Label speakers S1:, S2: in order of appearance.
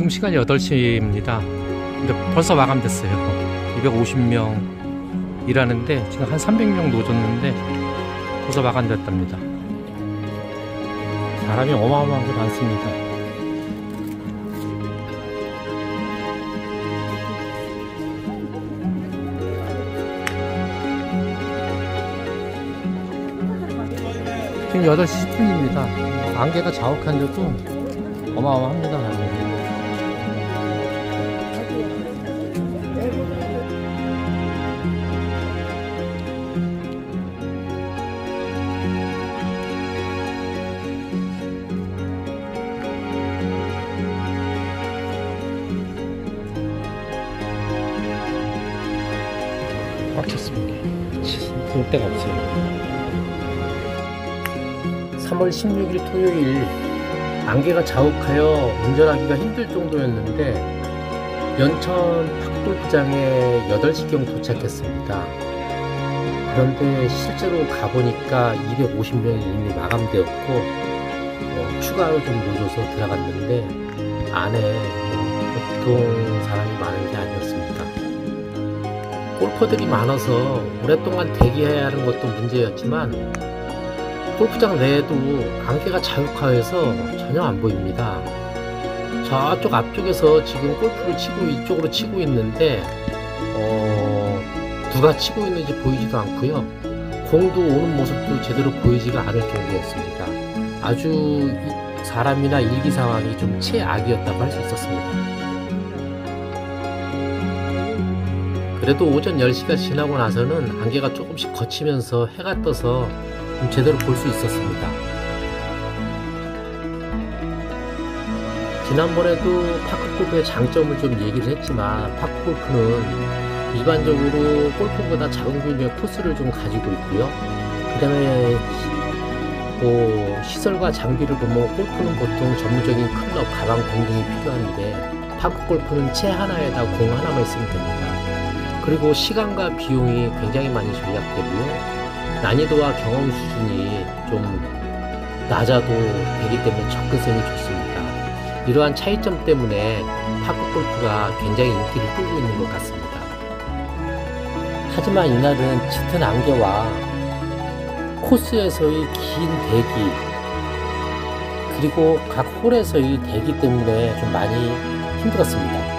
S1: 지금 시간이 8시입니다. 근데 벌써 마감됐어요. 250명 일하는데 지금 한 300명 노졌는데 벌써 마감됐답니다. 사람이 어마어마하게 많습니다. 지금 8시 10분입니다. 안개가 자욱한데도 어마어마합니다. 꽉 찼습니다. 볼 데가 없어요. 3월 16일 토요일, 안개가 자욱하여 운전하기가 힘들 정도였는데 연천 탁골프장에 8시경 도착했습니다. 그런데 실제로 가보니까 250명이 이미 마감되었고 추가로 좀 늦어서 들어갔는데 안에 보통 사람이 많은 게 아니었습니다. 골퍼들이 많아서 오랫동안 대기해야 하는 것도 문제였지만 골프장 내에도 안개가 자욱하여서 전혀 안 보입니다. 저쪽 앞쪽에서 지금 골프를 치고 이쪽으로 치고 있는데 누가 치고 있는지 보이지도 않고요. 공도 오는 모습도 제대로 보이지가 않을 정도였습니다. 아주 사람이나 일기 상황이 좀 최악이었다고 할 수 있었습니다. 그래도 오전 10시가 지나고 나서는 안개가 조금씩 걷히면서 해가 떠서 좀 제대로 볼 수 있었습니다. 지난번에도 파크골프의 장점을 좀 얘기를 했지만 파크골프는 일반적으로 골프보다 작은 규모의 코스를 좀 가지고 있고요. 그 다음에 시설과 장비를 보면 골프는 보통 전문적인 클럽, 가방, 공 등이 필요한데 파크골프는 채 하나에다 공 하나만 있으면 됩니다. 그리고 시간과 비용이 굉장히 많이 절약되고요. 난이도와 경험 수준이 좀 낮아도 되기 때문에 접근성이 좋습니다. 이러한 차이점 때문에 파크골프가 굉장히 인기를 끌고 있는 것 같습니다. 하지만 이날은 짙은 안개와 코스에서의 긴 대기 그리고 각 홀에서의 대기 때문에 좀 많이 힘들었습니다.